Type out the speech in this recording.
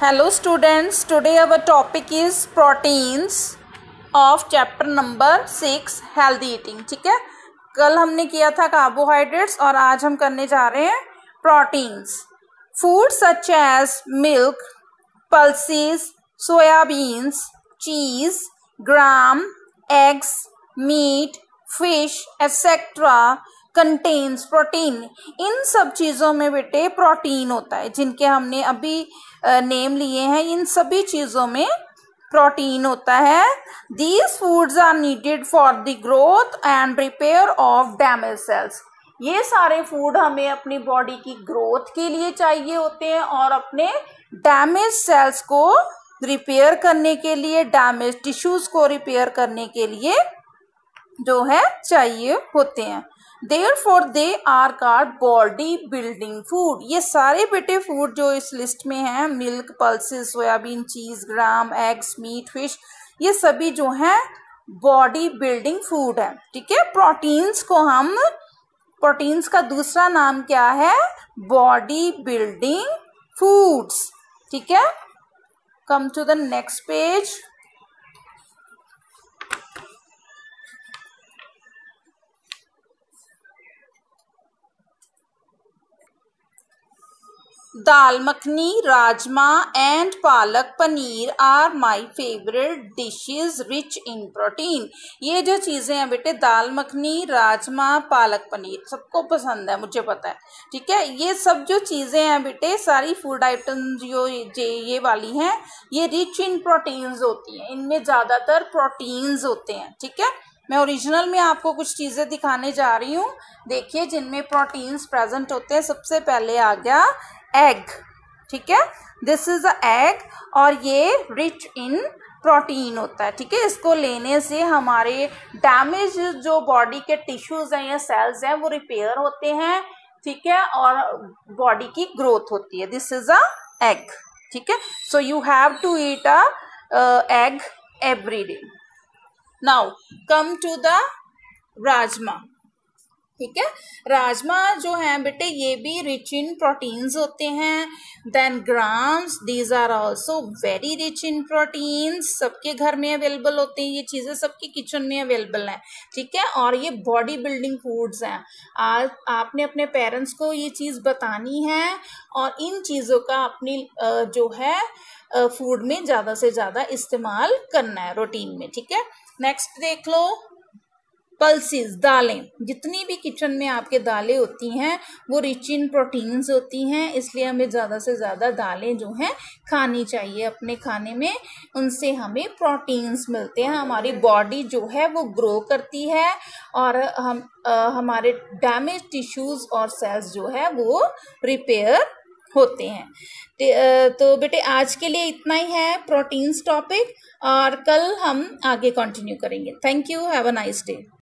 Hello students, today our topic is proteins of chapter number 6 healthy eating. ठीक है, कल हमने किया था कार्बोहाइड्रेट्स और आज हम करने जा रहे हैं proteins. Food such as milk, pulses, soyabeans, cheese, gram, eggs, meat, fish, etc. Contains protein. इन सब चीज़ों में बेटे प्रोटीन होता है, जिनके हमने अभी नेम लिए हैं. इन सभी चीज़ों में प्रोटीन होता है. These foods are needed for the growth and repair of damage cells. ये सारे फूड हमें अपनी बॉडी की ग्रोथ के लिए चाहिए होते हैं और अपने डैमेज सेल्स को रिपेयर करने के लिए, डैमेज टिश्यूज को रिपेयर करने के लिए जो है चाहिए होते हैं. Therefore they are called body building food. ये सारे बेटे फूड जो इस लिस्ट में हैं, मिल्क, पल्सेस, सोयाबीन, चीज, ग्राम, एग्स, मीट, फिश, ये सभी जो हैं बॉडी बिल्डिंग फूड है. ठीक है, प्रोटीन्स का दूसरा नाम क्या है? Body building foods. ठीक है, come to the next page. Dal makhani, rajma and palak paneer are my favourite dishes rich in protein. ये जो चीज़ें हैं बेटे, दाल मखनी, राजमा, पालक पनीर, सबको पसंद है, मुझे पता है. ठीक है, ये सब जो चीज़ें हैं बेटे, सारी फूड आइटम्स जो ये वाली हैं, ये रिच इन प्रोटीन्स होती हैं. इनमें ज़्यादातर प्रोटीन्स होते हैं. ठीक है, मैं ओरिजिनल में आपको कुछ चीज़ें दिखाने जा रही हूँ. देखिए, जिनमें प्रोटीन्स प्रेजेंट होते हैं. सबसे पहले आ गया एग. ठीक है, दिस इज अ एग और ये रिच इन प्रोटीन होता है. ठीक है, इसको लेने से हमारे डैमेज जो बॉडी के टिश्यूज हैं या सेल्स हैं वो रिपेयर होते हैं. ठीक है, और बॉडी की ग्रोथ होती है. This is a egg. ठीक है, so you have to eat a egg every day. Now come to the rajma. ठीक है, राजमा जो है बेटे, ये भी रिच इन प्रोटीन्स होते हैं. Then grams, these are also very rich in proteins. सबके घर में अवेलेबल होते हैं ये चीज़ें, सबके किचन में अवेलेबल हैं. ठीक है, और ये बॉडी बिल्डिंग फूड्स हैं. आज आपने अपने पेरेंट्स को ये चीज़ बतानी है और इन चीज़ों का अपनी जो है फूड में ज़्यादा से ज़्यादा इस्तेमाल करना है रूटीन में. ठीक है, नेक्स्ट देख लो. पल्सेस, दालें. जितनी भी किचन में आपके दालें होती हैं वो रिच इन प्रोटीन्स होती हैं, इसलिए हमें ज़्यादा से ज़्यादा दालें जो हैं खानी चाहिए अपने खाने में. उनसे हमें प्रोटीन्स मिलते हैं, हमारी बॉडी जो है वो ग्रो करती है और हमारे डैमेज टिश्यूज़ और सेल्स जो है वो रिपेयर होते हैं. तो बेटे आज के लिए इतना ही है प्रोटीन्स टॉपिक, और कल हम आगे कंटिन्यू करेंगे. Thank you, have a nice day.